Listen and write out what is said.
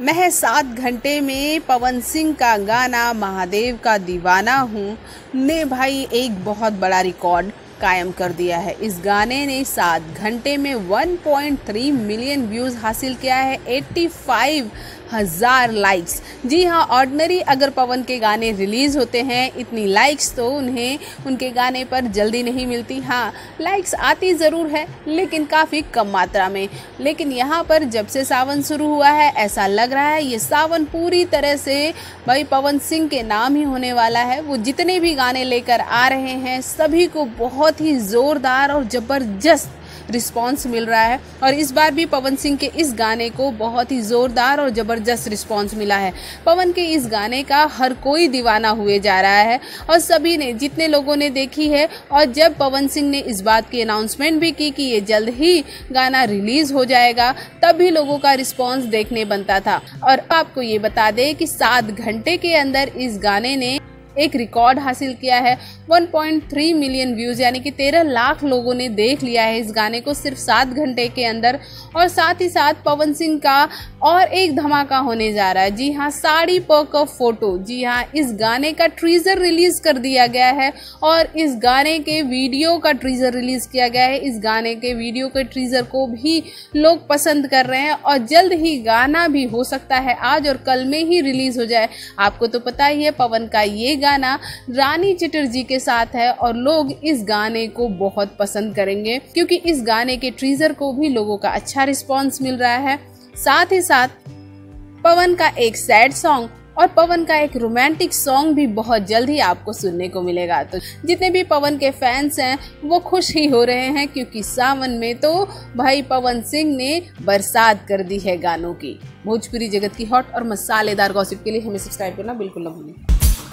महज 7 घंटे में पवन सिंह का गाना महादेव का दीवाना हूँ ने भाई एक बहुत बड़ा रिकॉर्ड कायम कर दिया है। इस गाने ने 7 घंटे में 1.3 मिलियन व्यूज़ हासिल किया है, 85,000 लाइक्स। जी हाँ, ऑर्डिनरी अगर पवन के गाने रिलीज़ होते हैं इतनी लाइक्स तो उन्हें उनके गाने पर जल्दी नहीं मिलती। हाँ, लाइक्स आती ज़रूर है लेकिन काफ़ी कम मात्रा में। लेकिन यहाँ पर जब से सावन शुरू हुआ है ऐसा लग रहा है ये सावन पूरी तरह से भाई पवन सिंह के नाम ही होने वाला है। वो जितने भी गाने लेकर आ रहे हैं सभी को बहुत ही ज़ोरदार और ज़बरदस्त रिस्पांस मिल रहा है। और इस बार भी पवन सिंह के इस गाने को बहुत ही ज़ोरदार और ज़बरदस्त रिस्पांस मिला है। पवन के इस गाने का हर कोई दीवाना हुए जा रहा है और सभी ने, जितने लोगों ने देखी है, और जब पवन सिंह ने इस बात की अनाउंसमेंट भी की कि ये जल्द ही गाना रिलीज़ हो जाएगा तब भी लोगों का रिस्पांस देखने बनता था। और आपको ये बता दें कि 7 घंटे के अंदर इस गाने ने एक रिकॉर्ड हासिल किया है। 1.3 मिलियन व्यूज़ यानी कि 13 लाख लोगों ने देख लिया है इस गाने को सिर्फ 7 घंटे के अंदर। और साथ ही साथ पवन सिंह का और एक धमाका होने जा रहा है। जी हाँ, साड़ी पर्क ऑफ फोटो। जी हाँ, इस गाने का ट्रीजर रिलीज कर दिया गया है और इस गाने के वीडियो का ट्रीजर रिलीज किया गया है। इस गाने के वीडियो के ट्रीजर को भी लोग पसंद कर रहे हैं और जल्द ही गाना भी हो सकता है आज और कल में ही रिलीज हो जाए। आपको तो पता ही है पवन का ये गाना रानी चटर्जी के साथ है और लोग इस गाने को बहुत पसंद करेंगे क्योंकि इस गाने के ट्रीजर को भी लोगों का अच्छा रिस्पांस मिल रहा है। साथ ही साथ पवन का एक सैड सॉन्ग और पवन का एक रोमांटिक सॉन्ग भी बहुत जल्द ही आपको सुनने को मिलेगा। तो जितने भी पवन के फैंस हैं वो खुश ही हो रहे हैं क्योंकि सावन में तो भाई पवन सिंह ने बरसात कर दी है गानों की। भोजपुरी जगत की हॉट और मसालेदार गॉसिप के लिए हमें सब्सक्राइब करना बिल्कुल न भूलें।